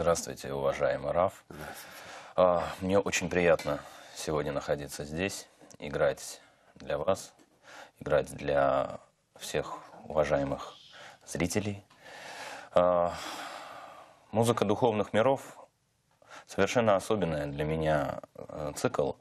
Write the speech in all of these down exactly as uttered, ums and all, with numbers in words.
Здравствуйте, уважаемый Раф. Здравствуйте. Мне очень приятно сегодня находиться здесь, играть для вас, играть для всех уважаемых зрителей. Музыка духовных миров — совершенно особенная для меня цикл.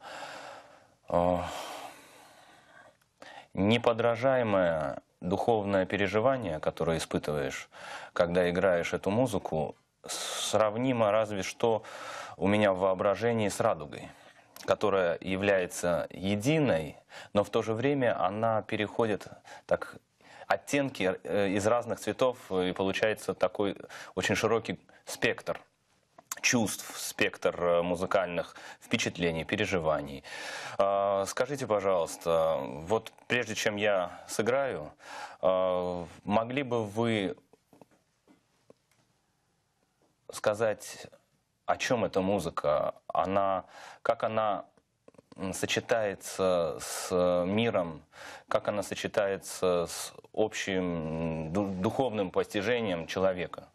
Неподражаемое духовное переживание, которое испытываешь, когда играешь эту музыку, сравнимо разве что у меня в воображении с радугой, которая является единой, но в то же время она переходит так оттенки из разных цветов, и получается такой очень широкий спектр чувств, спектр музыкальных впечатлений, переживаний. Скажите, пожалуйста, вот прежде чем я сыграю, могли бы вы сказать, о чем эта музыка, она, как она сочетается с миром, как она сочетается с общим духовным постижением человека?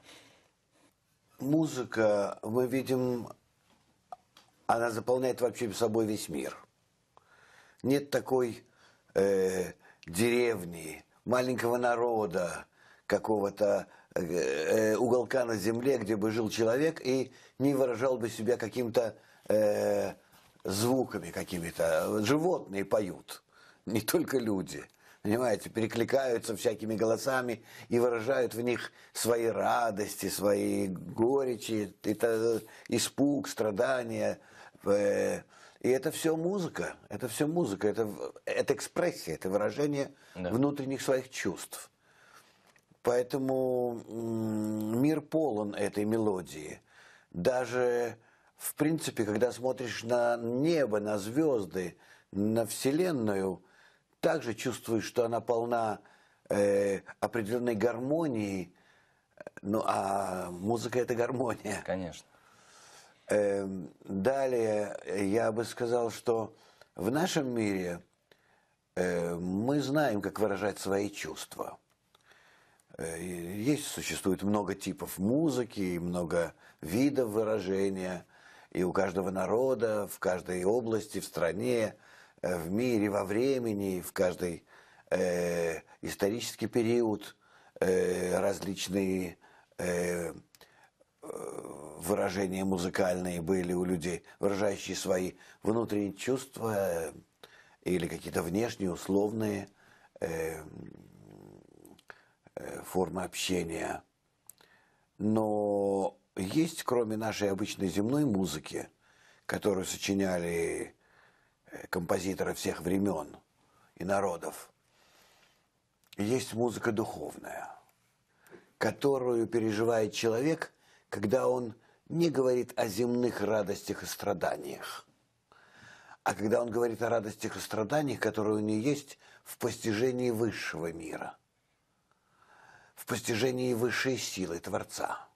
Музыка, мы видим, она заполняет вообще собой весь мир. Нет такой э, деревни, маленького народа, какого-то э, уголка на земле, где бы жил человек и не выражал бы себя каким-то э, звуками какими-то. Животные поют, не только люди. Понимаете, перекликаются всякими голосами и выражают в них свои радости, свои горечи, это испуг, страдания. И это все музыка, это все музыка, это, это экспрессия, это выражение да. внутренних своих чувств. Поэтому мир полон этой мелодии. Даже, в принципе, когда смотришь на небо, на звезды, на Вселенную, также чувствуешь, что она полна э, определенной гармонии. Ну, а музыка – это гармония. Конечно. Э, далее, я бы сказал, что в нашем мире э, мы знаем, как выражать свои чувства. Э, есть, существует много типов музыки, много видов выражения. И у каждого народа, в каждой области, в стране, в мире, во времени, в каждый э, исторический период э, различные э, выражения музыкальные были у людей, выражающие свои внутренние чувства э, или какие-то внешние, условные э, э, формы общения. Но есть, кроме нашей обычной земной музыки, которую сочиняли композиторы всех времен и народов, есть музыка духовная, которую переживает человек, когда он не говорит о земных радостях и страданиях, а когда он говорит о радостях и страданиях, которые у него есть в постижении высшего мира, в постижении высшей силы Творца.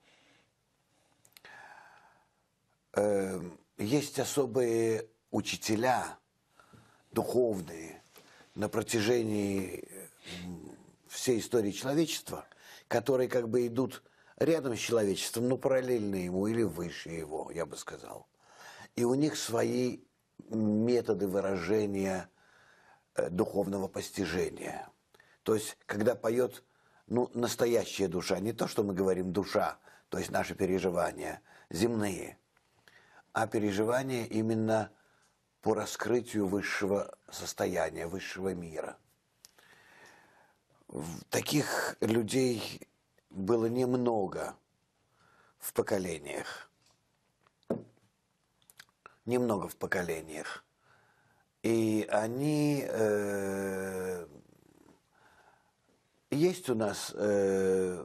Есть особые учителя духовные на протяжении всей истории человечества, которые как бы идут рядом с человечеством, но параллельно ему или выше его, я бы сказал. И у них свои методы выражения духовного постижения. То есть, когда поет ну, настоящая душа, не то, что мы говорим душа, то есть наши переживания земные, а переживания именно по раскрытию высшего состояния, высшего мира. Таких людей было немного в поколениях. Немного в поколениях. И они... Э, есть у нас, э,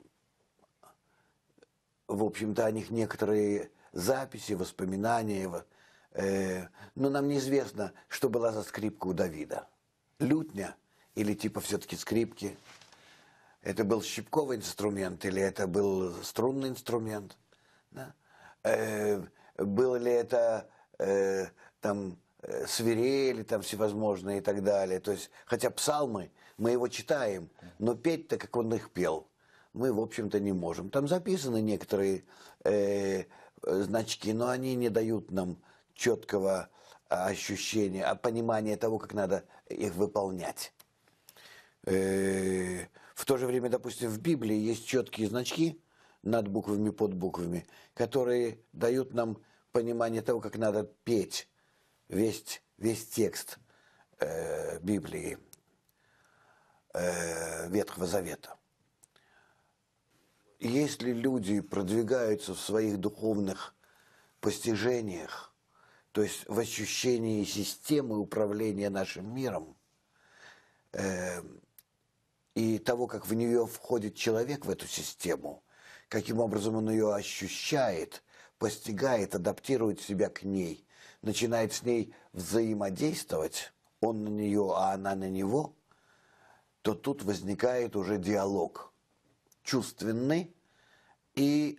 в общем-то, о них некоторые записи, воспоминания, но нам неизвестно, что была за скрипка у Давида. Лютня или типа все-таки скрипки. Это был щипковый инструмент или это был струнный инструмент. Да? Э, было ли это э, там свирели там всевозможные и так далее. То есть, хотя псалмы, мы его читаем, но петь-то, как он их пел. мы, в общем-то, не можем. Там записаны некоторые э, значки, но они не дают нам четкого ощущения, а понимания того, как надо их выполнять. Э, в то же время, допустим, в Библии есть четкие значки над буквами, под буквами, которые дают нам понимание того, как надо петь весь, весь текст э, Библии, э, Ветхого Завета. Если люди продвигаются в своих духовных постижениях, то есть в ощущении системы управления нашим миром, э, и того, как в нее входит человек, в эту систему, каким образом он ее ощущает, постигает, адаптирует себя к ней, начинает с ней взаимодействовать, он на нее, а она на него, то тут возникает уже диалог чувственный и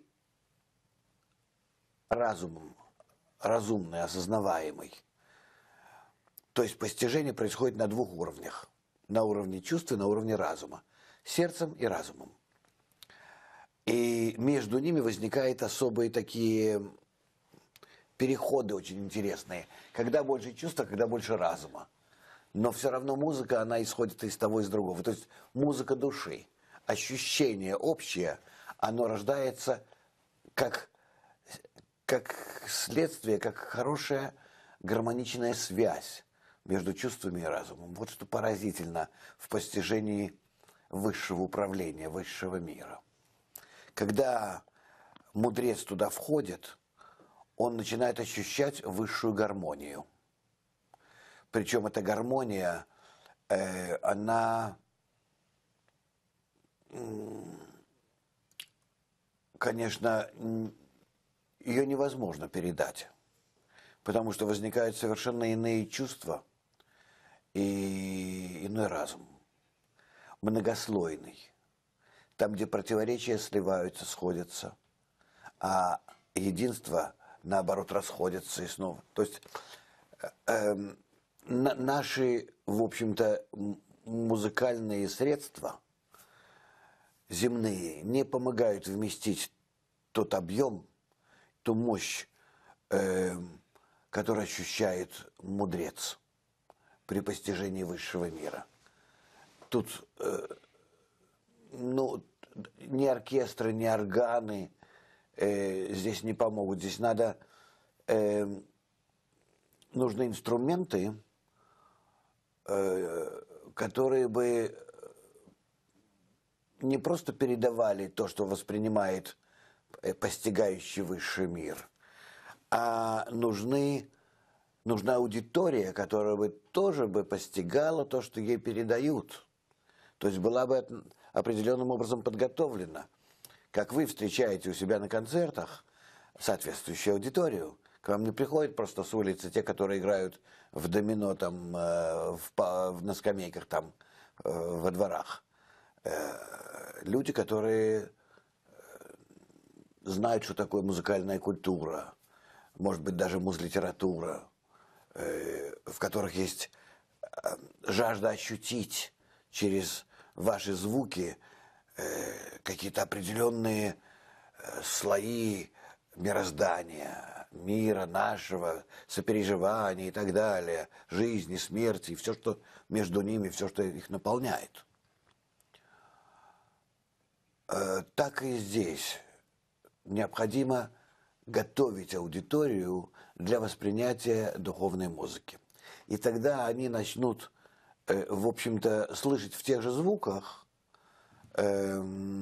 разумом, разумный, осознаваемый. То есть постижение происходит на двух уровнях. На уровне чувства и на уровне разума. Сердцем и разумом. И между ними возникают особые такие переходы очень интересные. Когда больше чувства, когда больше разума. Но все равно музыка, она исходит из того, из другого. То есть музыка души. Ощущение общее, оно рождается как, как следствие, как хорошая гармоничная связь между чувствами и разумом. Вот что поразительно в постижении высшего управления, высшего мира. Когда мудрец туда входит, он начинает ощущать высшую гармонию. Причем эта гармония, э, она, конечно, ее невозможно передать, потому что возникают совершенно иные чувства и иной разум, многослойный, там, где противоречия сливаются, сходятся, а единство, наоборот, расходятся и снова. То есть э, на, наши, в общем-то, музыкальные средства земные не помогают вместить тот объем, ту мощь, э, которую ощущает мудрец при постижении высшего мира. Тут э, ну, ни оркестры, ни органы э, здесь не помогут. Здесь надо, э, нужны инструменты, э, которые бы не просто передавали то, что воспринимает постигающий высший мир, а нужны, нужна аудитория, которая бы тоже бы постигала то, что ей передают. То есть была бы определенным образом подготовлена. Как вы встречаете у себя на концертах соответствующую аудиторию. К вам не приходят просто с улицы те, которые играют в домино там, в, в, на скамейках там, во дворах. Люди, которые знают, что такое музыкальная культура, может быть, даже музлитература, в которых есть жажда ощутить через ваши звуки какие-то определенные слои мироздания, мира нашего, сопереживания и так далее, жизни, смерти, и все, что между ними, все, что их наполняет. Так и здесь необходимо готовить аудиторию для воспринятия духовной музыки. И тогда они начнут, в общем-то, слышать в тех же звуках э,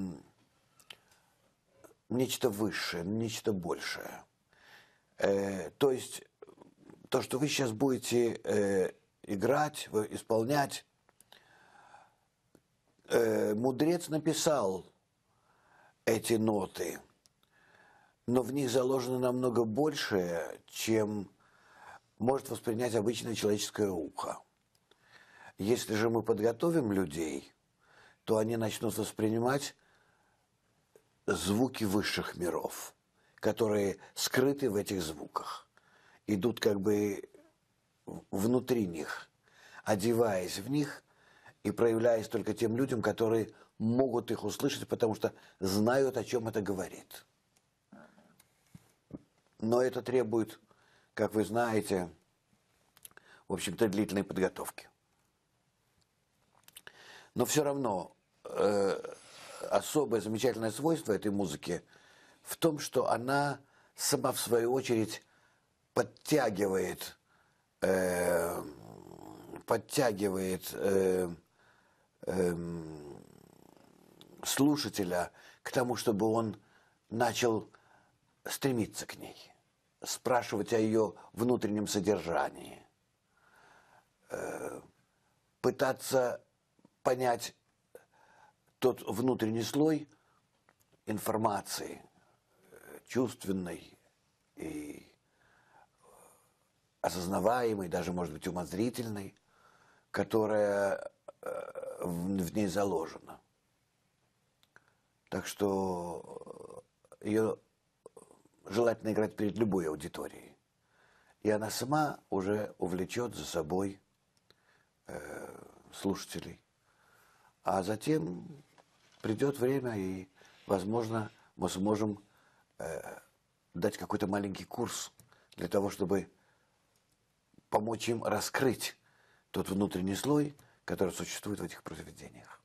нечто высшее, нечто большее. Э, то есть то, что вы сейчас будете э, играть, исполнять, э, мудрец написал эти ноты, но в них заложено намного большее, чем может воспринять обычное человеческое ухо. Если же мы подготовим людей, то они начнут воспринимать звуки высших миров, которые скрыты в этих звуках, идут как бы внутри них, одеваясь в них и проявляясь только тем людям, которые могут их услышать, потому что знают, о чем это говорит. Но это требует, как вы знаете, в общем-то, длительной подготовки. Но все равно э, особое замечательное свойство этой музыки в том, что она сама, в свою очередь, подтягивает, э, подтягивает э, э, слушателя к тому, чтобы он начал стремиться к ней, спрашивать о ее внутреннем содержании, э, пытаться понять тот внутренний слой информации, чувственной и осознаваемой, даже, может быть, умозрительной, которая в ней заложена. Так что ее желательно играть перед любой аудиторией. И она сама уже увлечет за собой э, слушателей. А затем придет время, и, возможно, мы сможем э, дать какой-то маленький курс для того, чтобы помочь им раскрыть тот внутренний слой, который существует в этих произведениях.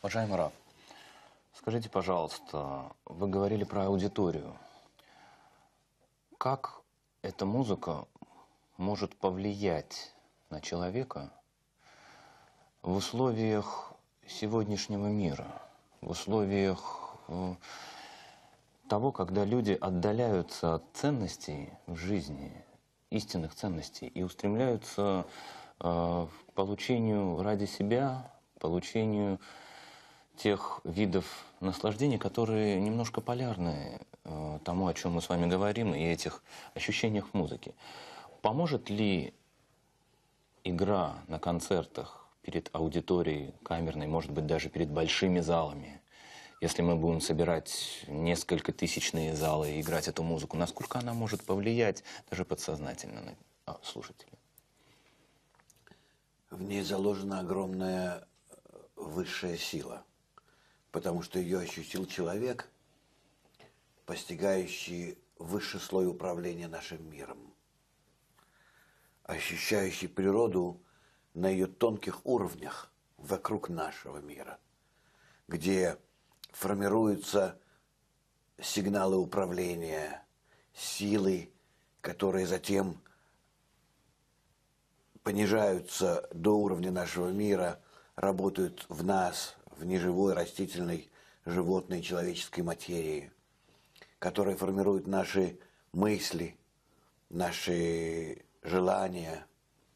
Уважаемый Раф, скажите, пожалуйста, вы говорили про аудиторию. Как эта музыка может повлиять на человека в условиях сегодняшнего мира, в условиях э, того, когда люди отдаляются от ценностей в жизни, истинных ценностей, и устремляются э, к получению ради себя, получению тех видов наслаждений, которые немножко полярны э, тому, о чем мы с вами говорим, и этих ощущениях в музыке. Поможет ли игра на концертах перед аудиторией камерной, может быть, даже перед большими залами, если мы будем собирать несколько тысячные залы и играть эту музыку, насколько она может повлиять даже подсознательно на а, слушателей? В ней заложена огромная высшая сила, потому что ее ощутил человек, постигающий высший слой управления нашим миром, ощущающий природу на ее тонких уровнях вокруг нашего мира, где формируются сигналы управления, силы, которые затем понижаются до уровня нашего мира, работают в нас, в неживой, растительной, животной, человеческой материи, которые формируют наши мысли, наши желания.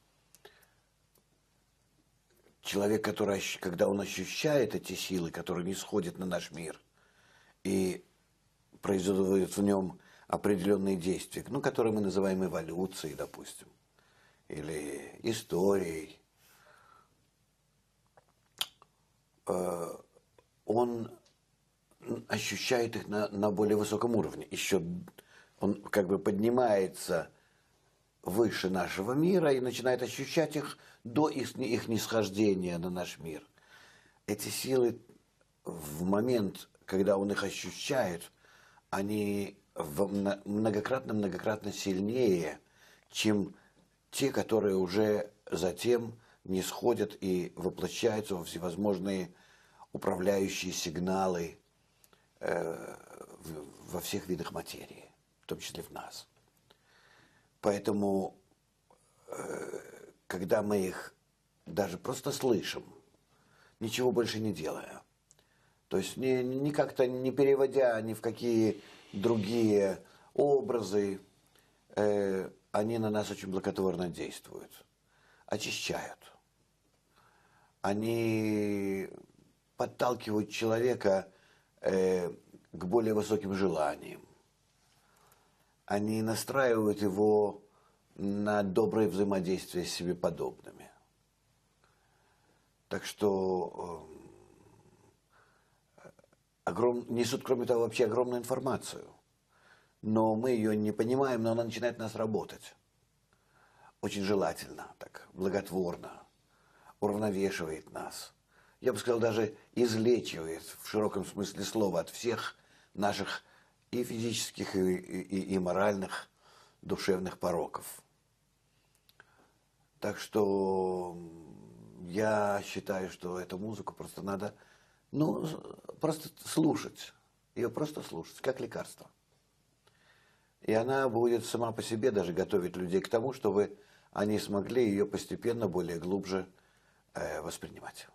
Человек, который, когда он ощущает эти силы, которые не сходят на наш мир, и производят в нем определенные действия, ну, которые мы называем эволюцией, допустим, или историей, он ощущает их на, на более высоком уровне. Еще он как бы поднимается выше нашего мира и начинает ощущать их до их, их нисхождения на наш мир. Эти силы в момент, когда он их ощущает, они многократно-многократно сильнее, чем те, которые уже затем нисходят и воплощаются во всевозможные управляющие сигналы э, в, во всех видах материи, в том числе в нас. Поэтому, э, когда мы их даже просто слышим, ничего больше не делая, то есть не, не как-то не переводя ни в какие другие образы, э, они на нас очень благотворно действуют, очищают. Они подталкивают человека э, к более высоким желаниям. Они настраивают его на доброе взаимодействие с себе подобными. Так что э, огром... несут, кроме того, вообще огромную информацию. Но мы ее не понимаем, но она начинает нас работать. Очень желательно, так, благотворно, уравновешивает нас. Я бы сказал, даже излечивает в широком смысле слова от всех наших и физических, и, и, и моральных, душевных пороков. Так что я считаю, что эту музыку просто надо, ну, просто слушать. Ее просто слушать, как лекарство. И она будет сама по себе даже готовить людей к тому, чтобы они смогли ее постепенно, более глубже э, воспринимать.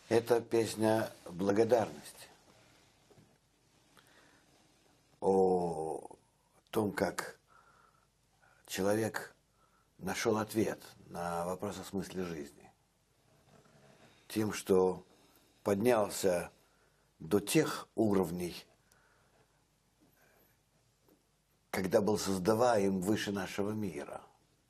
Это песня благодарности. О том, как человек нашел ответ на вопрос о смысле жизни. Тем, что поднялся до тех уровней, когда был создаваем выше нашего мира.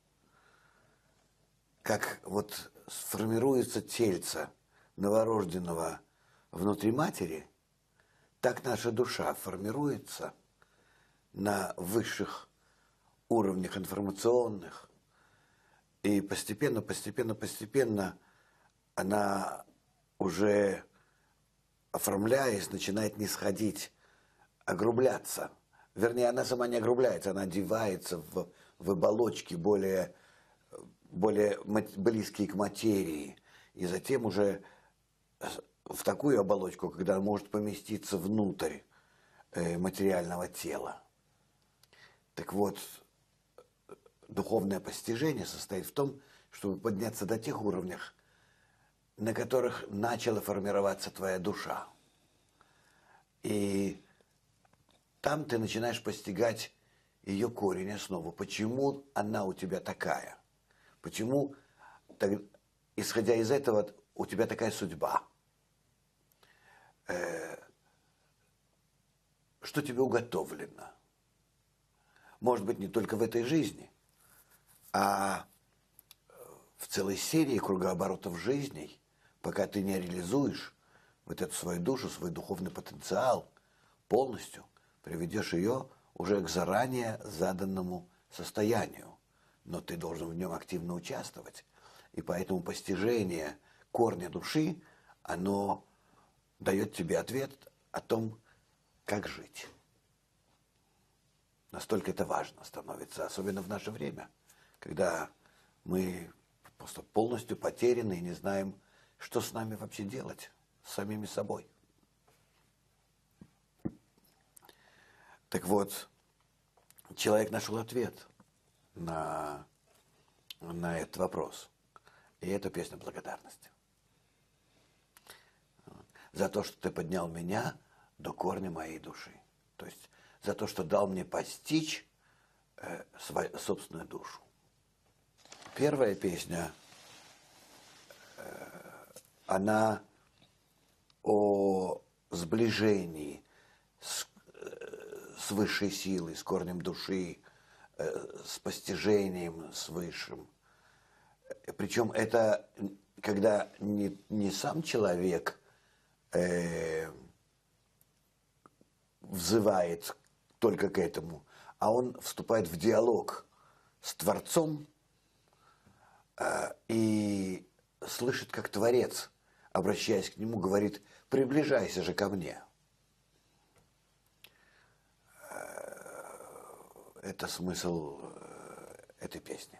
Как вот сформируется тельце новорожденного внутри матери, так наша душа формируется на высших уровнях информационных. И постепенно, постепенно, постепенно она уже, оформляясь, начинает не сходить, огрубляться. Вернее, она сама не огрубляется, она одевается в, в оболочки более, более близкие к материи. И затем уже в такую оболочку, когда она может поместиться внутрь материального тела. Так вот, духовное постижение состоит в том, чтобы подняться до тех уровней, на которых начала формироваться твоя душа. И там ты начинаешь постигать ее корень, основу. Почему она у тебя такая? Почему, так, исходя из этого, у тебя такая судьба? Э, что тебе уготовлено? Может быть, не только в этой жизни, а в целой серии кругооборотов жизней, пока ты не реализуешь вот эту свою душу, свой духовный потенциал полностью, приведешь ее уже к заранее заданному состоянию. Но ты должен в нем активно участвовать. И поэтому постижение корня души, оно дает тебе ответ о том, как жить. Настолько это важно становится, особенно в наше время, когда мы просто полностью потеряны и не знаем, что с нами вообще делать, с самими собой. Так вот, человек нашел ответ на, на этот вопрос. И это песня благодарности. За то, что ты поднял меня до корня моей души. То есть за то, что дал мне постичь э, свою собственную душу. Первая песня, э, она о сближении с, э, с высшей силой, с корнем души, э, с постижением с высшим. Причем это когда не, не сам человек э, взывает только к этому, а он вступает в диалог с Творцом э, и слышит, как Творец, обращаясь к нему, говорит: приближайся же ко мне. Это смысл этой песни.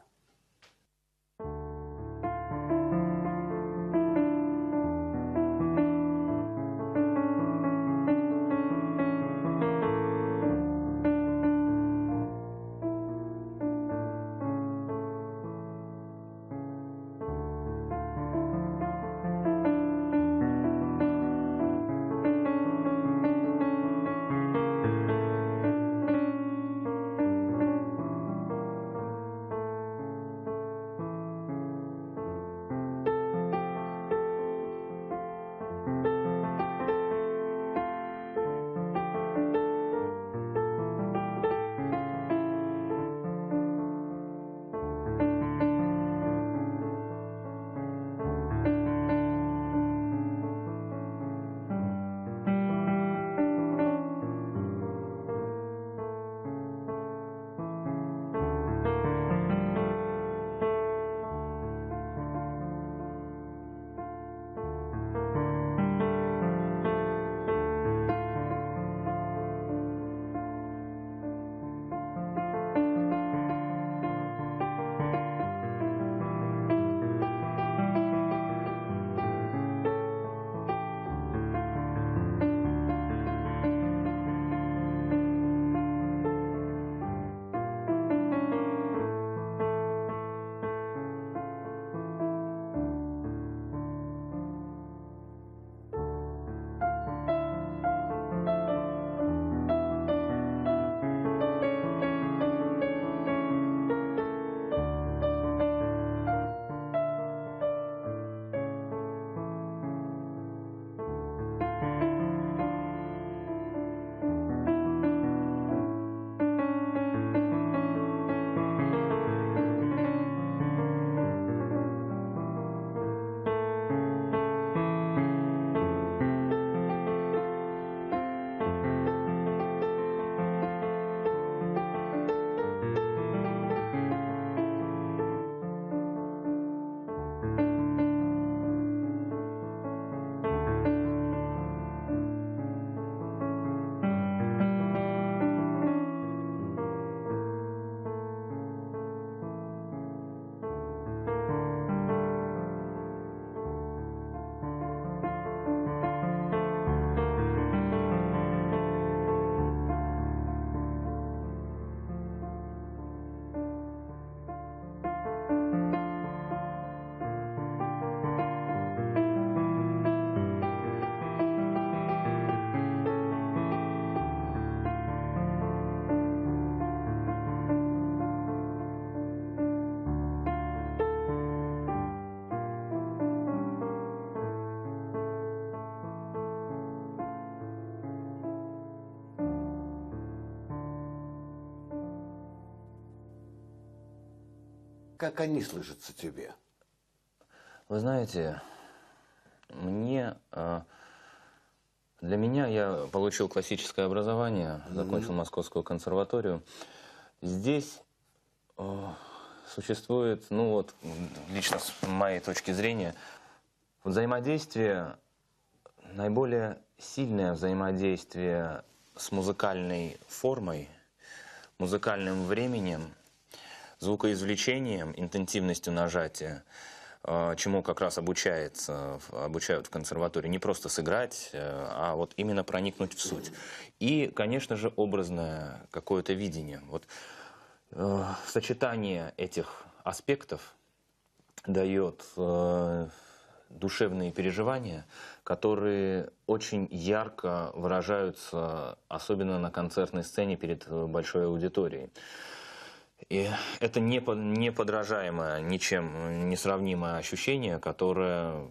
как они слышатся тебе? Вы знаете, мне, для меня, я получил классическое образование, закончил Московскую консерваторию. Здесь существует, ну вот, лично с моей точки зрения, взаимодействие, наиболее сильное взаимодействие с музыкальной формой, музыкальным временем, звукоизвлечением, интенсивностью нажатия, чему как раз обучается, обучают в консерватории. Не просто сыграть, а вот именно проникнуть в суть. И, конечно же, образное какое-то видение. Вот сочетание этих аспектов дает душевные переживания, которые очень ярко выражаются, особенно на концертной сцене перед большой аудиторией. И это неподражаемое, ничем не сравнимое ощущение, которое...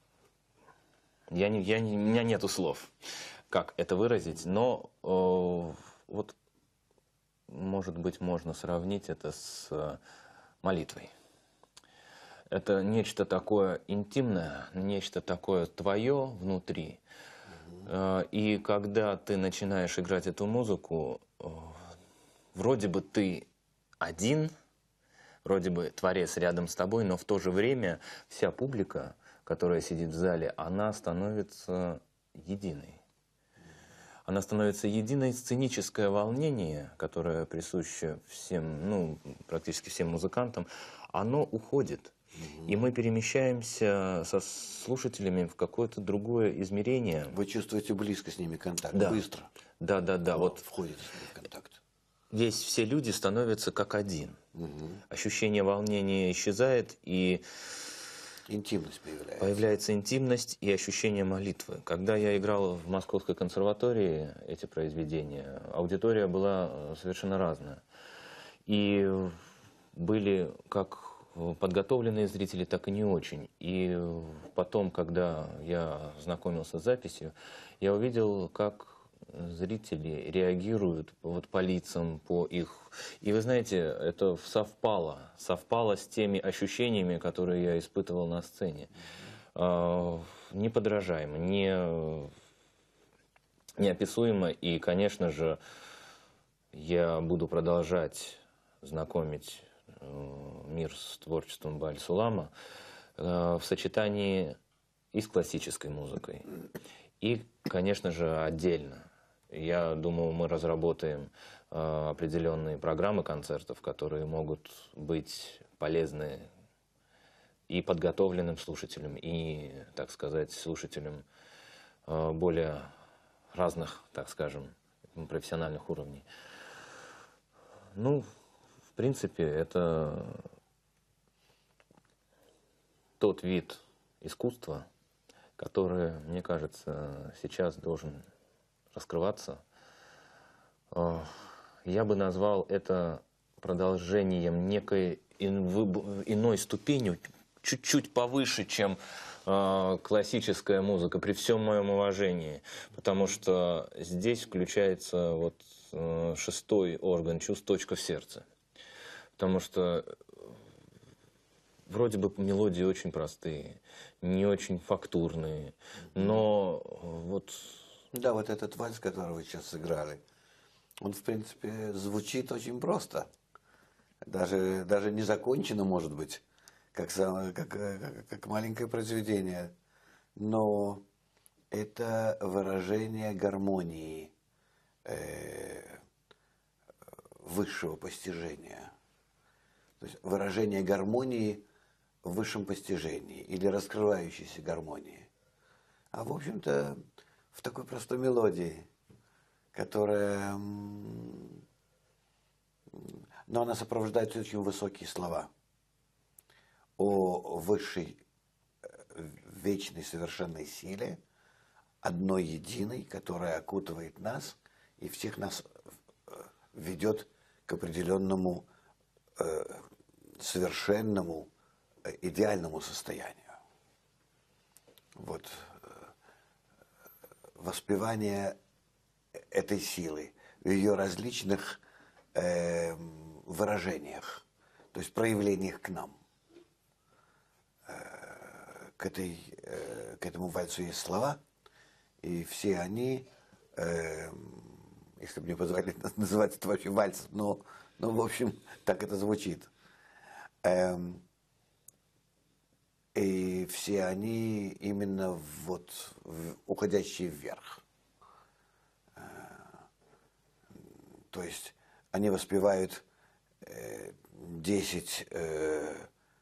Я не, я не, у меня нету слов, как это выразить, но э, вот, может быть, можно сравнить это с молитвой. Это нечто такое интимное, нечто такое твое внутри. Mm-hmm. И когда ты начинаешь играть эту музыку, вроде бы ты один, вроде бы творец рядом с тобой, но в то же время вся публика, которая сидит в зале, она становится единой. Она становится единой. Сценическое волнение, которое присуще всем, ну, практически всем музыкантам, оно уходит. И мы перемещаемся со слушателями в какое-то другое измерение. Вы чувствуете близко с ними контакт, да. быстро. Да, да, да. Вот, вот входите с ними в контакт. Здесь все люди становятся как один. Угу. Ощущение волнения исчезает, и интимность появляется. Появляется интимность и ощущение молитвы. Когда я играл в Московской консерватории эти произведения, аудитория была совершенно разная. И были как подготовленные зрители, так и не очень. И потом, когда я знакомился с записью, я увидел, как зрители реагируют вот по лицам, по их... И вы знаете, это совпало, совпало с теми ощущениями, которые я испытывал на сцене. Неподражаемо, не... неописуемо. И, конечно же, я буду продолжать знакомить мир с творчеством Бааль-Сулама в сочетании и с классической музыкой, и, конечно же, отдельно. Я думаю, мы разработаем определенные программы концертов, которые могут быть полезны и подготовленным слушателям, и, так сказать, слушателям более разных, так скажем, профессиональных уровней. Ну, в принципе, это тот вид искусства, который, мне кажется, сейчас должен раскрываться. Я бы назвал это продолжением некой иной ступенью, чуть-чуть повыше, чем классическая музыка, при всем моем уважении. Потому что здесь включается вот шестой орган чувств, точка в сердце. Потому что вроде бы мелодии очень простые, не очень фактурные, но вот... Да, вот этот вальс, который вы сейчас сыграли, он, в принципе, звучит очень просто. Даже, даже не закончено, может быть, как, как, как, как маленькое произведение. Но это выражение гармонии э, высшего постижения. То есть выражение гармонии в высшем постижении или раскрывающейся гармонии. А в общем-то в такой простой мелодии, которая, но она сопровождает очень высокие слова о высшей, вечной, совершенной силе, одной единой, которая окутывает нас и всех нас ведет к определенному совершенному, идеальному состоянию. Вот воспевание этой силы в ее различных э, выражениях. то есть проявлениях к нам. К, этой, к этому вальсу есть слова, и все они, э, если бы мне позволили называть это вообще вальсом, но, но в общем так это звучит. Э, и все они именно вот уходящие вверх. Э, то есть они воспевают э, десять э,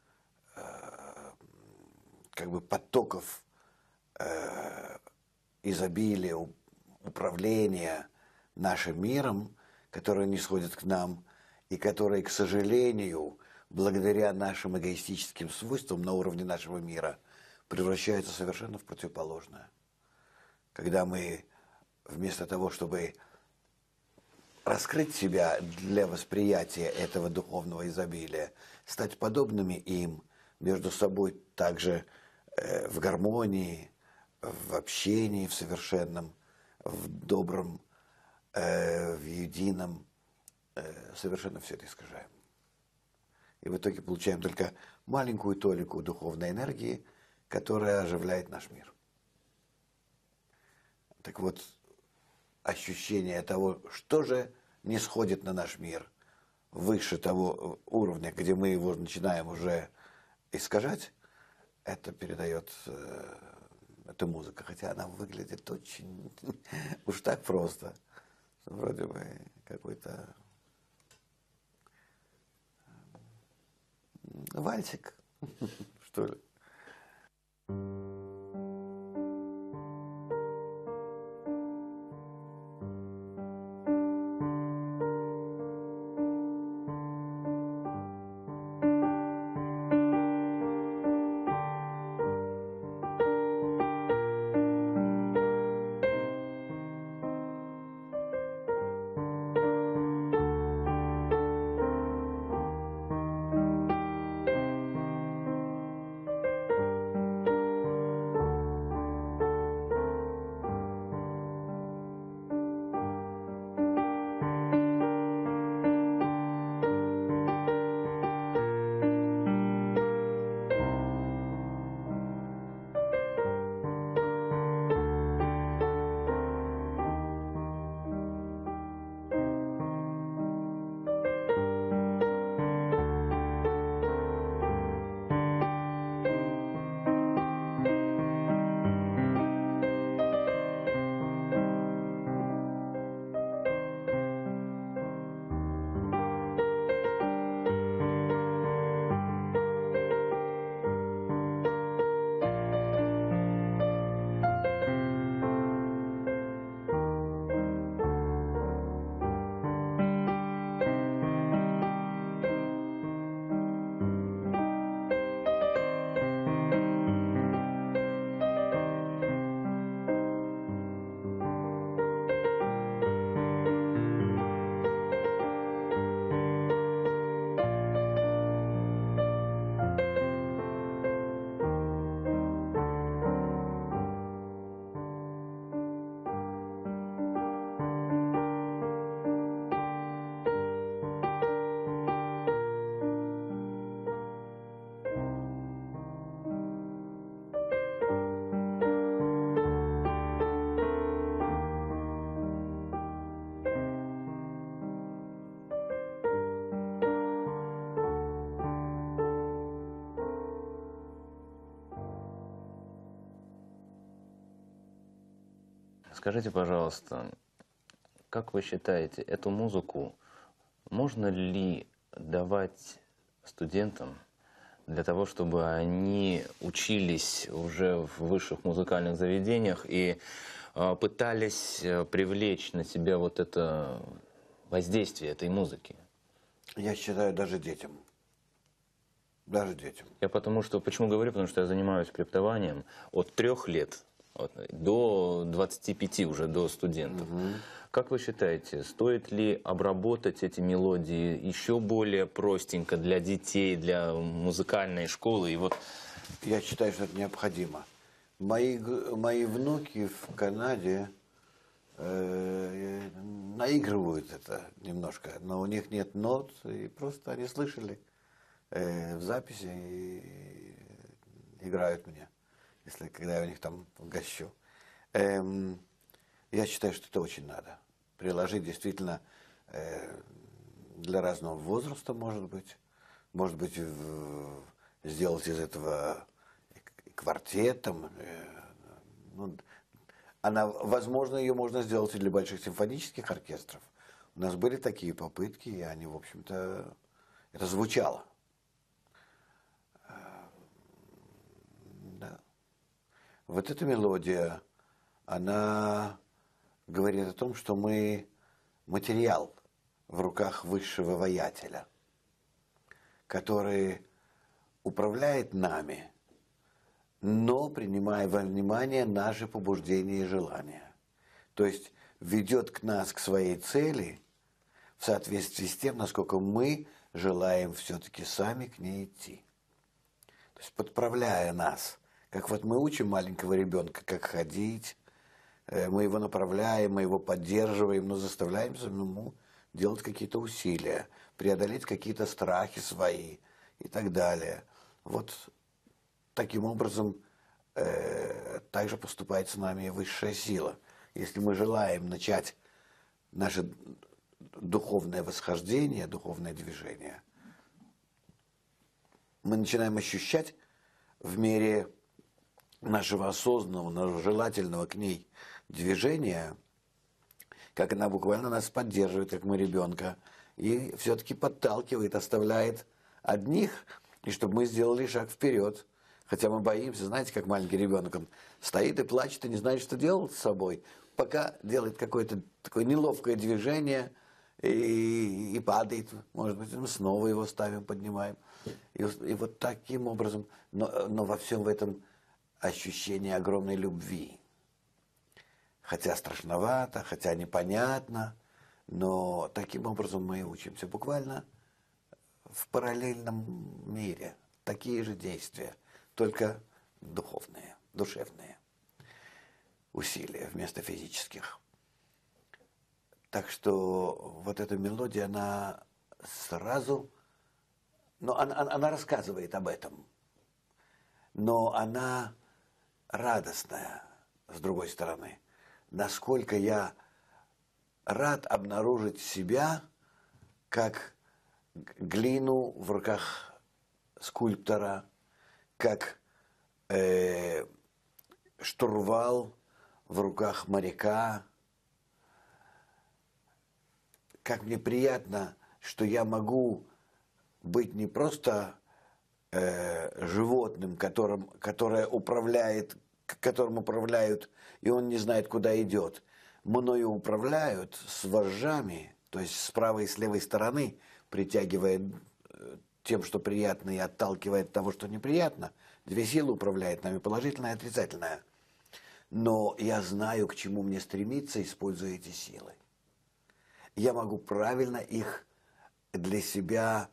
как бы потоков э, изобилия, управления нашим миром, которые не сходят к нам, и которые, к сожалению, благодаря нашим эгоистическим свойствам на уровне нашего мира, превращаются совершенно в противоположное. Когда мы вместо того, чтобы раскрыть себя для восприятия этого духовного изобилия, стать подобными им, между собой также в гармонии, в общении, в совершенном, в добром, в едином, совершенно все это искажаем. И в итоге получаем только маленькую толику духовной энергии, которая оживляет наш мир. Так вот, ощущение того, что же не сходит на наш мир выше того уровня, где мы его начинаем уже искажать, это передает э, эта музыка, хотя она выглядит очень уж так просто. Вроде бы какой-то вальсик, что ли. Скажите, пожалуйста, как вы считаете, эту музыку можно ли давать студентам для того, чтобы они учились уже в высших музыкальных заведениях и э, пытались привлечь на себя вот это воздействие этой музыки? Я считаю, даже детям. Даже детям. Я потому что, почему говорю, потому что я занимаюсь криптованием от трех лет до двадцати пяти уже, до студентов. Угу. Как вы считаете, стоит ли обработать эти мелодии еще более простенько для детей, для музыкальной школы? И вот... Я считаю, что это необходимо. Мои, мои внуки в Канаде э, наигрывают это немножко, но у них нет нот, и просто они слышали э, в записи и играют мне, если когда я у них там гощу. Эм, я считаю, что это очень надо. Приложить действительно э, для разного возраста, может быть. Может быть, в, сделать из этого квартетом. Э, ну, она, возможно, ее можно сделать и для больших симфонических оркестров. У нас были такие попытки, и они, в общем-то, это звучало. Да. Вот эта мелодия, она говорит о том, что мы материал в руках высшего воятеля, который управляет нами, но принимая во внимание наши побуждения и желания. То есть ведет к нас, к своей цели, в соответствии с тем, насколько мы желаем все-таки сами к ней идти. То есть подправляя нас, как вот мы учим маленького ребенка, как ходить, мы его направляем, мы его поддерживаем, но заставляем самому делать какие-то усилия, преодолеть какие-то страхи свои и так далее. Вот таким образом э, также поступает с нами и высшая сила. Если мы желаем начать наше духовное восхождение, духовное движение, мы начинаем ощущать в мере нашего осознанного, нашего желательного к ней движения, как она буквально нас поддерживает, как мы ребенка, и все-таки подталкивает, оставляет одних, и чтобы мы сделали шаг вперед. Хотя мы боимся, знаете, как маленький ребенок, он стоит и плачет, и не знает, что делать с собой, пока делает какое-то такое неловкое движение и, и падает. Может быть, мы снова его ставим, поднимаем. И, и вот таким образом, но, но во всем в этом ощущение огромной любви. Хотя страшновато, хотя непонятно, но таким образом мы учимся буквально в параллельном мире. Такие же действия, только духовные, душевные усилия вместо физических. Так что вот эта мелодия, она сразу, но она, она рассказывает об этом, но она радостная, с другой стороны. Насколько я рад обнаружить себя как глину в руках скульптора, как э, штурвал в руках моряка. Как мне приятно, что я могу быть не просто э, животным, которым, которое управляет, которым управляют, и он не знает, куда идет. Мною управляют с вожжами, то есть с правой и с левой стороны, притягивая тем, что приятно, и отталкивая от того, что неприятно. Две силы управляют нами, положительная и отрицательная. Но я знаю, к чему мне стремиться, используя эти силы. Я могу правильно их для себя,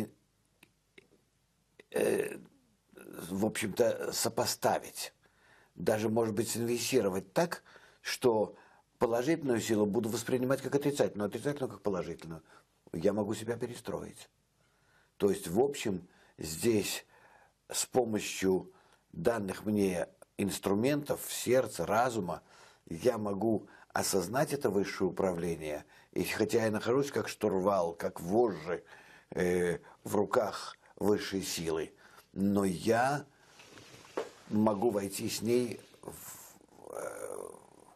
э, в общем-то, сопоставить. Даже, может быть, инвестировать так, что положительную силу буду воспринимать как отрицательную, отрицательную как положительную. Я могу себя перестроить. То есть, в общем, здесь с помощью данных мне инструментов, сердца, разума, я могу осознать это высшее управление. И хотя я нахожусь как штурвал, как вожжи э, в руках высшей силы, но я могу войти с ней в, э,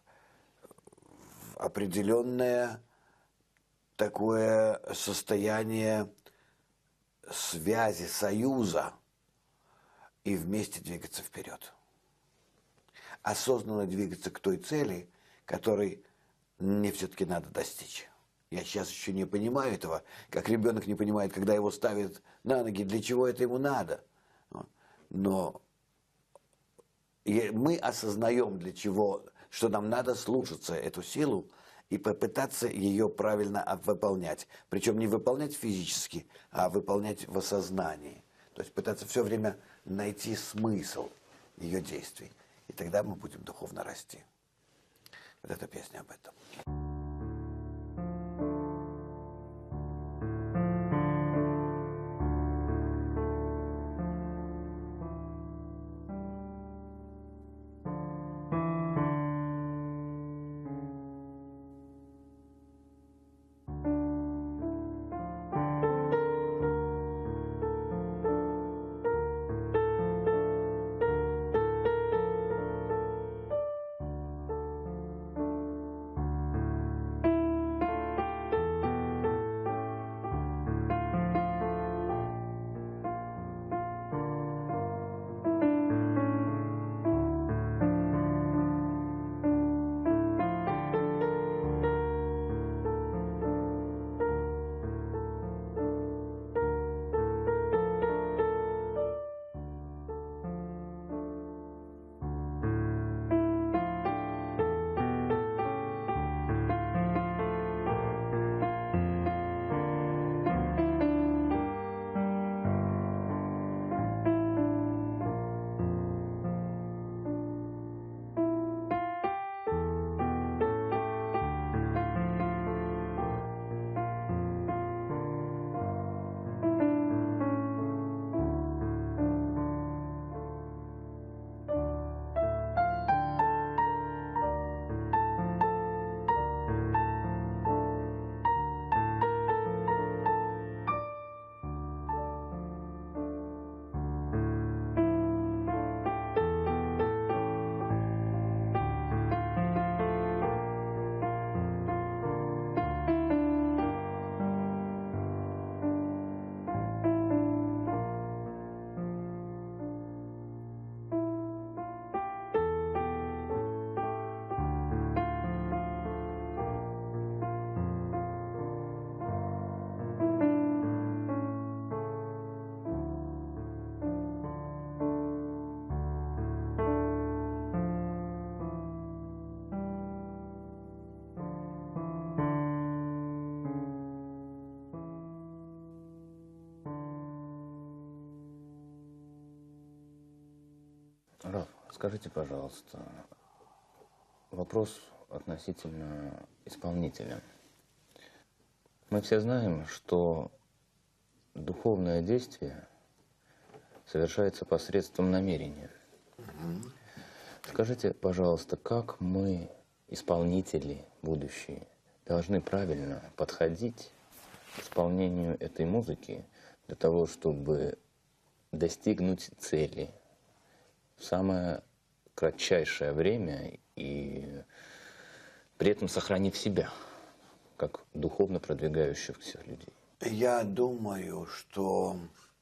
в определенное такое состояние связи, союза, и вместе двигаться вперед. Осознанно двигаться к той цели, которой мне все-таки надо достичь. Я сейчас еще не понимаю этого, как ребенок не понимает, когда его ставят на ноги, для чего это ему надо. Но мы осознаем, для чего, что нам надо слушаться эту силу и попытаться ее правильно выполнять. Причем не выполнять физически, а выполнять в осознании. То есть пытаться все время найти смысл ее действий. И тогда мы будем духовно расти. Вот эта песня об этом. Раф, скажите, пожалуйста, вопрос относительно исполнителя. Мы все знаем, что духовное действие совершается посредством намерения. Угу. Скажите, пожалуйста, как мы, исполнители будущие, должны правильно подходить к исполнению этой музыки для того, чтобы достигнуть цели в самое кратчайшее время и при этом сохранив себя, как духовно продвигающихся людей? Я думаю, что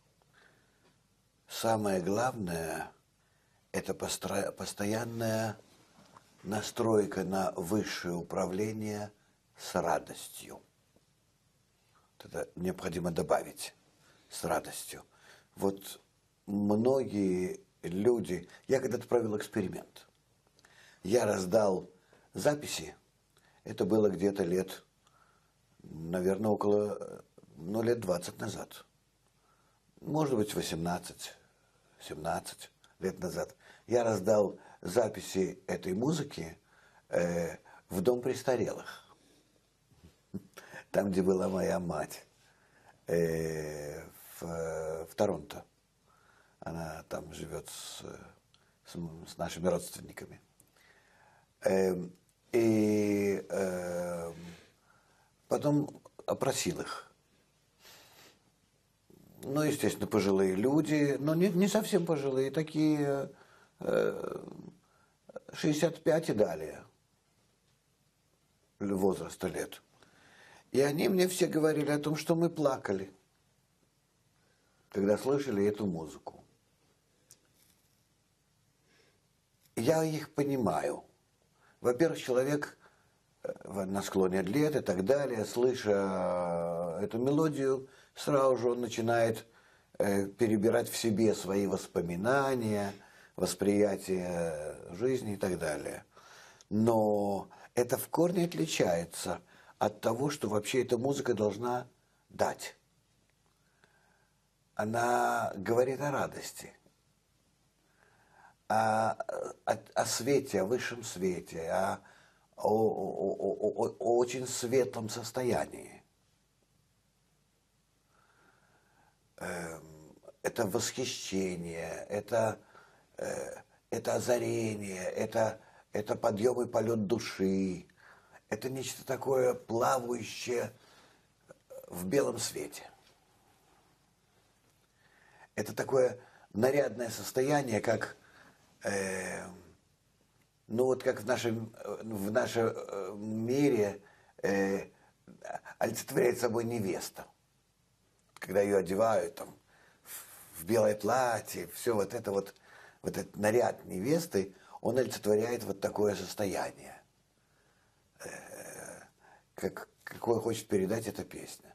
самое главное – это постоянная настройка на высшее управление с радостью. Это необходимо добавить с радостью. Вот многие люди... Я когда-то провел эксперимент. Я раздал записи. Это было где-то лет, наверное, около, ну, лет двадцать назад. Может быть, восемнадцать, семнадцать лет назад. Я раздал записи этой музыки э, в дом престарелых. Там, где была моя мать. Э, в, в Торонто. Она там живет с, с, с нашими родственниками. Э, и э, потом опросил их. Ну, естественно, пожилые люди, но не, не совсем пожилые, такие э, шестьдесят пять и далее возраста лет. И они мне все говорили о том, что мы плакали, когда слышали эту музыку. Я их понимаю. Во-первых, человек на склоне лет и так далее, слыша эту мелодию, сразу же он начинает перебирать в себе свои воспоминания, восприятие жизни и так далее. Но это в корне отличается от того, что вообще эта музыка должна дать. Она говорит о радости, о, о, о свете, о высшем свете, о, о, о, о, о очень светлом состоянии. Это восхищение, это, это озарение, это, это подъем и полет души, это нечто такое плавающее в белом свете. Это такое нарядное состояние, как, э, ну вот как в нашем, в нашем мире э, олицетворяет собой невеста. Когда ее одевают там, в белое платье, все вот это вот, вот этот наряд невесты, он олицетворяет вот такое состояние, э, как, какое хочет передать эта песня.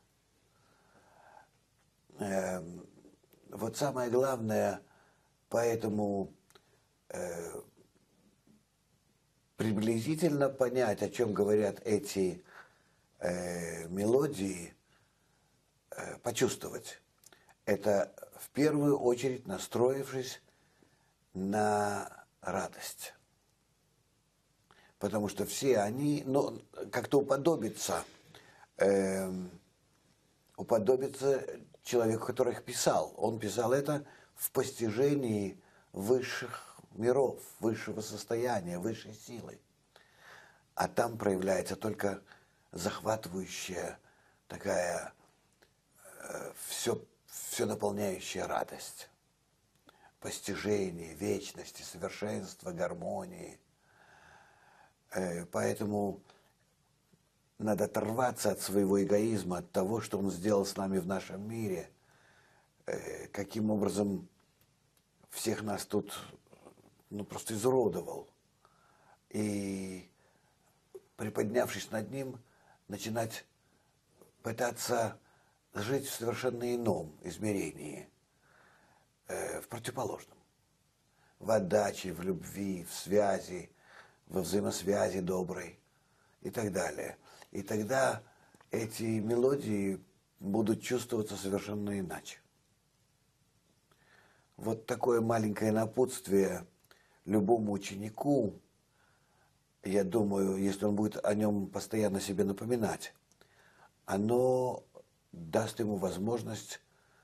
Э, Вот самое главное, поэтому э, приблизительно понять, о чем говорят эти э, мелодии, э, почувствовать. Это в первую очередь настроившись на радость. Потому что все они, ну, как-то уподобятся, э, уподобятся человеку, который их писал. Он писал это в постижении высших миров, высшего состояния, высшей силы. А там проявляется только захватывающая такая э, все, все наполняющая радость. Постижение вечности, совершенства, гармонии. Э, поэтому надо оторваться от своего эгоизма, от того, что он сделал с нами в нашем мире, э, каким образом всех нас тут, ну, просто изуродовал. И, приподнявшись над ним, начинать пытаться жить в совершенно ином измерении, э, в противоположном. В отдаче, в любви, в связи, во взаимосвязи доброй и так далее. И тогда эти мелодии будут чувствоваться совершенно иначе. Вот такое маленькое напутствие любому ученику, я думаю, если он будет о нем постоянно себе напоминать, оно даст ему возможность,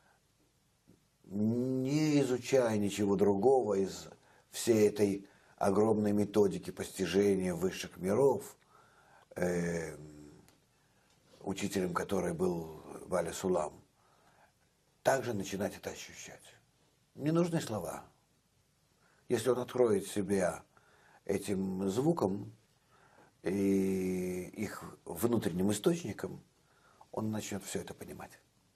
не изучая ничего другого из всей этой огромной методики постижения высших миров, э, учителем которой был Валя Сулам, также начинать это ощущать. Не нужны слова. Если он откроет себя этим звуком и их внутренним источником, он начнет все это понимать.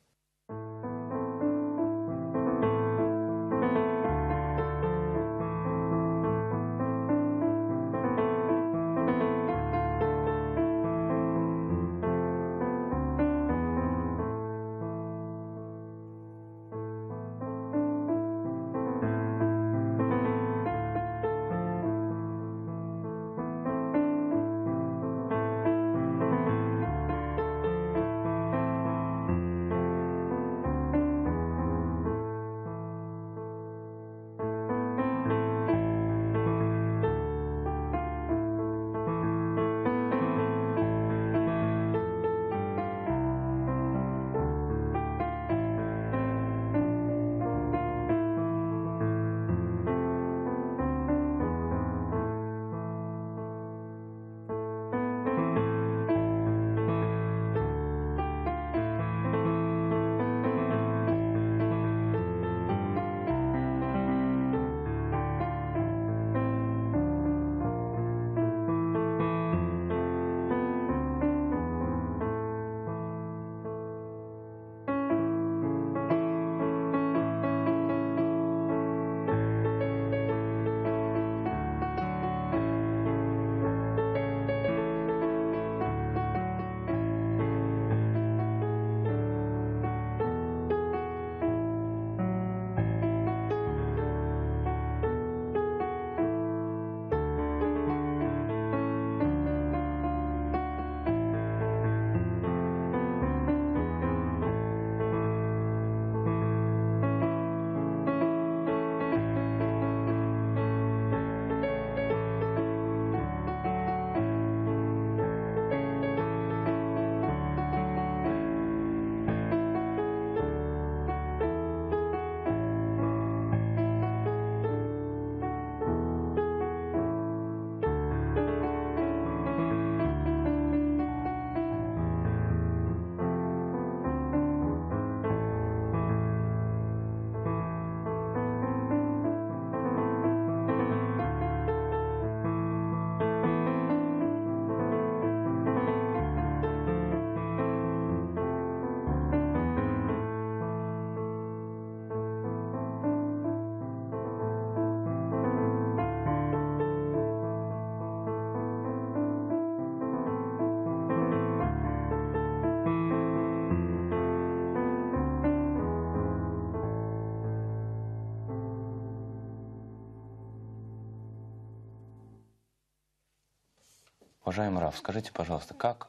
Уважаемый Раф, скажите, пожалуйста, как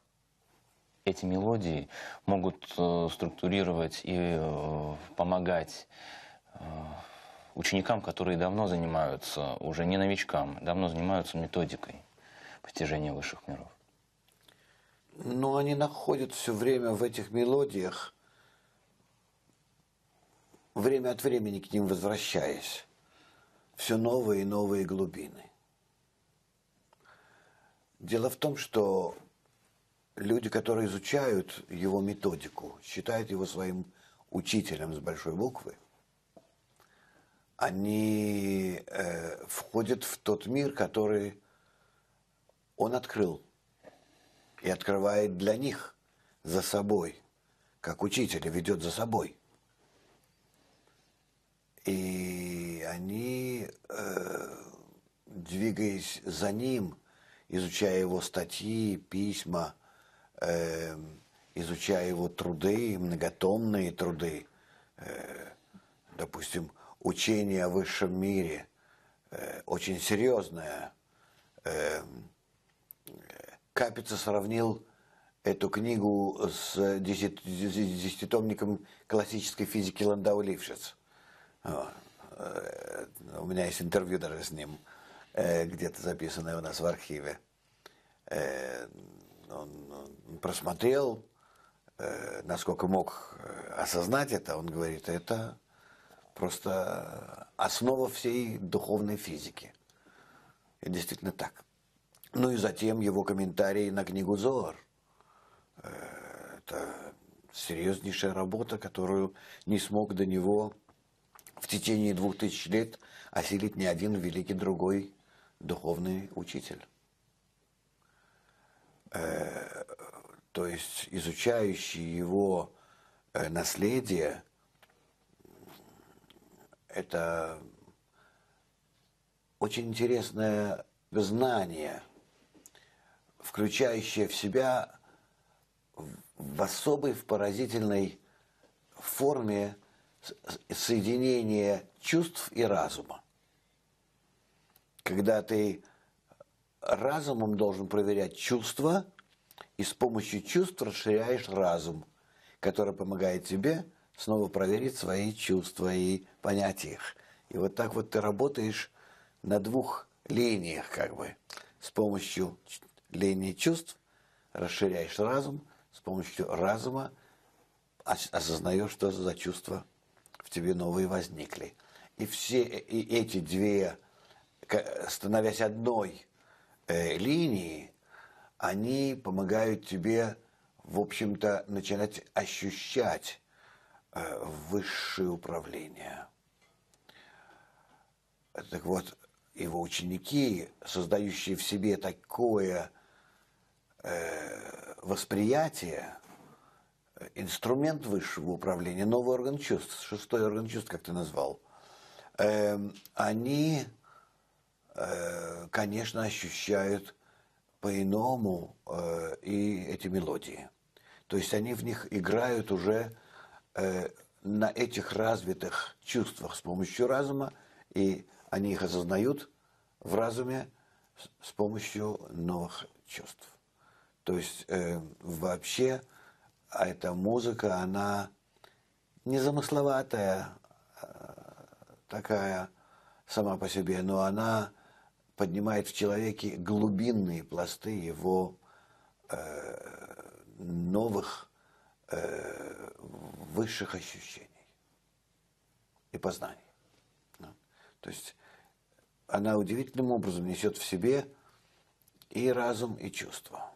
эти мелодии могут э, структурировать и э, помогать э, ученикам, которые давно занимаются, уже не новичкам, давно занимаются методикой постижения высших миров? Но они находят все время в этих мелодиях, время от времени к ним возвращаясь, все новые и новые глубины. Дело в том, что люди, которые изучают его методику, считают его своим учителем с большой буквы, они э, входят в тот мир, который он открыл и открывает для них за собой, как учитель, и ведет за собой. И они, э, двигаясь за ним, изучая его статьи, письма, э, изучая его труды, многотомные труды, э, допустим, учение о высшем мире, э, очень серьезное. Э, Капица сравнил эту книгу с десятитомником классической физики Ландау Лившиц. У меня есть интервью даже с ним. э, где-то записанное у нас в архиве. Э, он, он просмотрел, э, насколько мог осознать это, он говорит, это просто основа всей духовной физики. И действительно так. Ну и затем его комментарии на книгу Зоар. Это серьезнейшая работа, которую не смог до него в течение двух тысяч лет осилить ни один великий другой духовный учитель. То есть изучающий его наследие, это очень интересное знание, включающее в себя в особой, в поразительной форме соединение чувств и разума. Когда ты разумом должен проверять чувства, и с помощью чувств расширяешь разум, который помогает тебе снова проверить свои чувства и понять их. И вот так вот ты работаешь на двух линиях, как бы. С помощью линии чувств расширяешь разум, с помощью разума осознаешь, что за чувства в тебе новые возникли. И все и эти две, становясь одной э, линией, они помогают тебе, в общем-то, начинать ощущать э, высшее управление. Так вот, его ученики, создающие в себе такое э, восприятие, инструмент высшего управления, новый орган чувств, шестой орган чувств, как ты назвал, э, они, э, конечно, ощущают по-иному э, и эти мелодии. То есть они в них играют уже э, на этих развитых чувствах с помощью разума, и они их осознают в разуме с, с помощью новых чувств. То есть э, вообще а эта музыка, она незамысловатая такая сама по себе, но она поднимает в человеке глубинные пласты его э, новых э, высших ощущений и познаний. Да? То есть она удивительным образом несет в себе и разум, и чувство.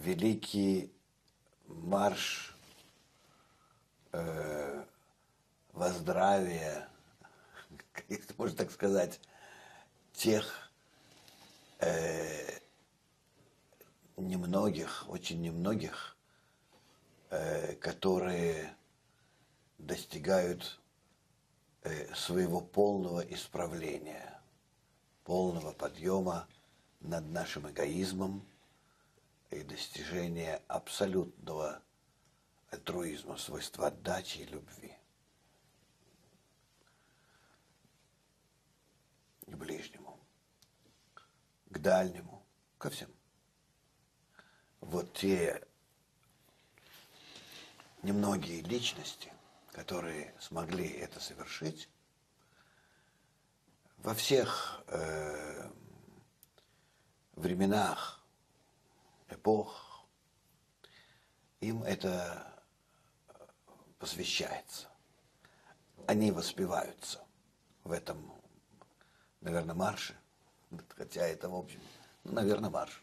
великий марш э, воздравия, если можно так сказать, тех э, немногих, очень немногих, э, которые достигают э, своего полного исправления, полного подъема над нашим эгоизмом и достижения абсолютного альтруизма, свойства отдачи и любви к ближнему, к дальнему, ко всем. Вот те немногие личности, которые смогли это совершить, во всех э, временах, эпох, им это посвящается. Они воспеваются в этом, наверное, марше, хотя это, в общем, ну, наверное, марш.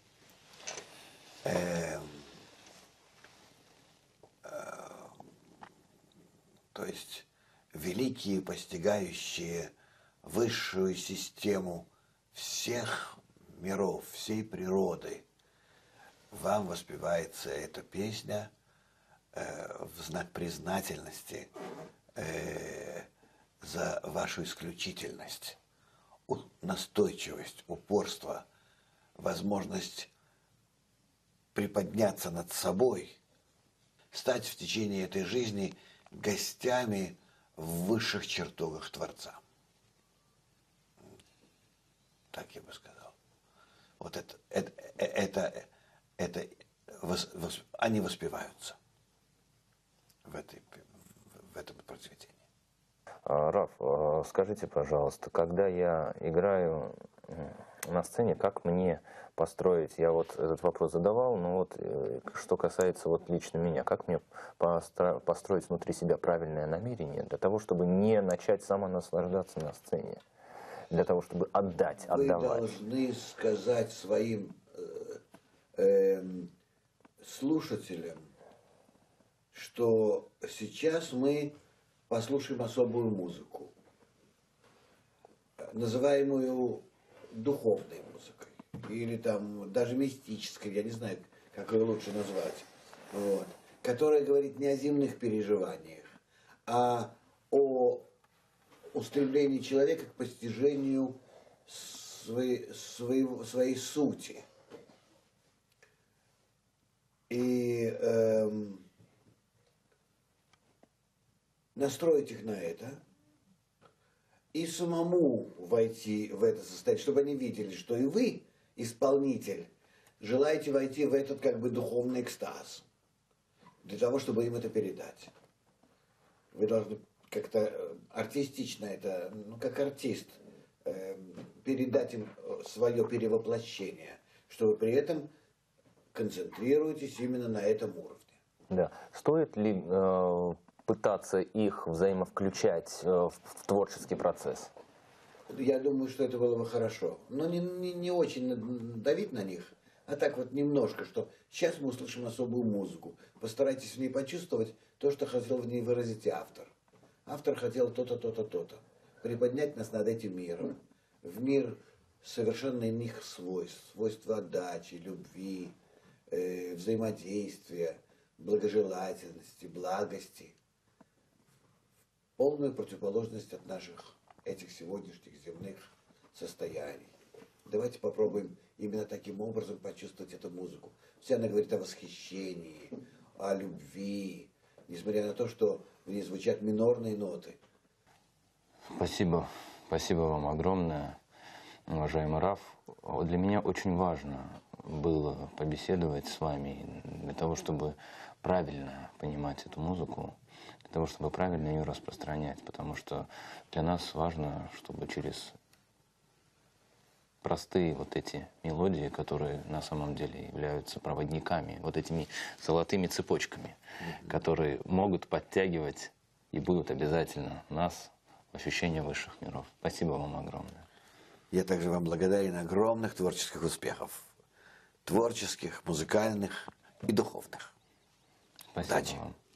Э, э, то есть великие, постигающие высшую систему всех миров, всей природы, вам воспевается эта песня э, в знак признательности э, за вашу исключительность, у, настойчивость, упорство, возможность приподняться над собой, стать в течение этой жизни гостями в высших чертогах Творца. Так я бы сказал. Вот это, это, это, это вос, вос, они воспеваются в, этой, в этом произведении. Раф, скажите, пожалуйста, когда я играю на сцене, как мне построить, я вот этот вопрос задавал, но вот что касается вот лично меня, как мне построить внутри себя правильное намерение для того, чтобы не начать самонаслаждаться на сцене, для того, чтобы отдать, отдавать? Вы должны сказать своим э, э, слушателям, что сейчас мы послушаем особую музыку, называемую духовной музыкой, или там даже мистической, я не знаю, как ее лучше назвать, вот, которая говорит не о земных переживаниях, а о устремлении человека к постижению своей, своего, своей сути. И эм, настроить их на это, и самому войти в это состояние, чтобы они видели, что и вы, исполнитель, желаете войти в этот как бы духовный экстаз, для того, чтобы им это передать. Вы должны как-то артистично это, ну как артист, э, передать им свое перевоплощение, что вы при этом концентрируетесь именно на этом уровне. Да. Стоит ли э, пытаться их взаимовключать э, в, в творческий процесс? Я думаю, что это было бы хорошо. Но не, не, не очень давить на них, а так вот немножко, что сейчас мы услышим особую музыку. Постарайтесь в ней почувствовать то, что хотел в ней выразить автор. Автор хотел то-то, то-то, то-то. Приподнять нас над этим миром. В мир совершенно иных свойств. Свойства отдачи, любви, э, взаимодействия, благожелательности, благости. Полную противоположность от наших этих сегодняшних земных состояний. Давайте попробуем именно таким образом почувствовать эту музыку. Вся она говорит о восхищении, о любви, несмотря на то, что в ней звучат минорные ноты. Спасибо. Спасибо вам огромное, уважаемый Раф. Для меня очень важно было побеседовать с вами для того, чтобы правильно понимать эту музыку, для того, чтобы правильно ее распространять, потому что для нас важно, чтобы через простые вот эти мелодии, которые на самом деле являются проводниками, вот этими золотыми цепочками, mm-hmm. которые могут подтягивать и будут обязательно нас в ощущение высших миров. Спасибо вам огромное. Я также вам благодарен. Огромных творческих успехов. творческих, музыкальных и духовных. Спасибо Удачи. вам.